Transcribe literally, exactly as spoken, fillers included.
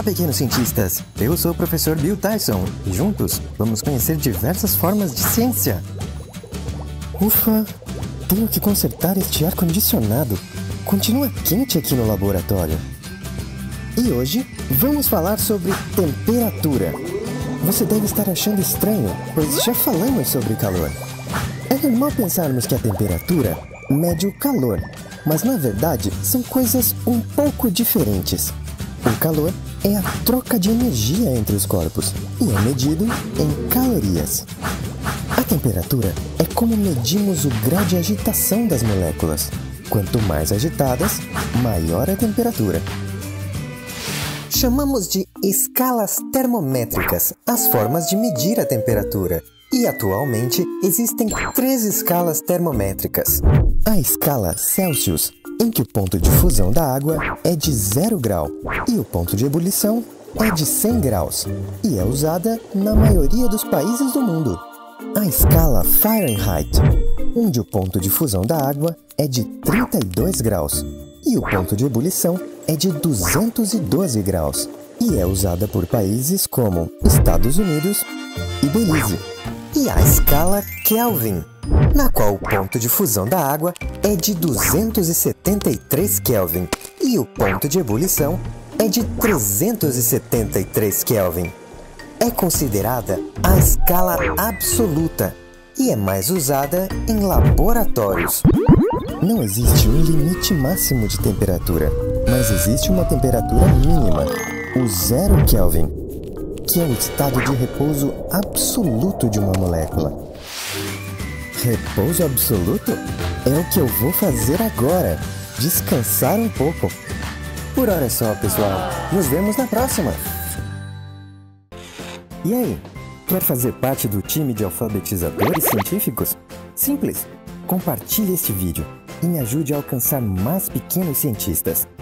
pequenos cientistas! Eu sou o professor Bill Tyson e juntos vamos conhecer diversas formas de ciência. Ufa! Tenho que consertar este ar-condicionado. Continua quente aqui no laboratório. E hoje vamos falar sobre temperatura. Você deve estar achando estranho, pois já falamos sobre calor. É normal pensarmos que a temperatura mede o calor, mas na verdade são coisas um pouco diferentes. O calor é a troca de energia entre os corpos e é medido em calorias. A temperatura é como medimos o grau de agitação das moléculas. Quanto mais agitadas, maior a temperatura. Chamamos de escalas termométricas as formas de medir a temperatura. E atualmente existem três escalas termométricas. A escala Celsius, em que o ponto de fusão da água é de zero grau e o ponto de ebulição é de cem graus, e é usada na maioria dos países do mundo. A escala Fahrenheit, onde o ponto de fusão da água é de trinta e dois graus e o ponto de ebulição é de duzentos e doze graus, e é usada por países como Estados Unidos e Belize. E a escala Kelvin, na qual o ponto de fusão da água é de duzentos e setenta e três Kelvin e o ponto de ebulição é de trezentos e setenta e três Kelvin. É considerada a escala absoluta e é mais usada em laboratórios. Não existe um limite máximo de temperatura, mas existe uma temperatura mínima, o zero Kelvin, que é o estado de repouso absoluto de uma molécula. Repouso absoluto? É o que eu vou fazer agora, descansar um pouco. Por hora é só, pessoal. Nos vemos na próxima! E aí, quer fazer parte do time de alfabetizadores científicos? Simples! Compartilhe este vídeo e me ajude a alcançar mais pequenos cientistas.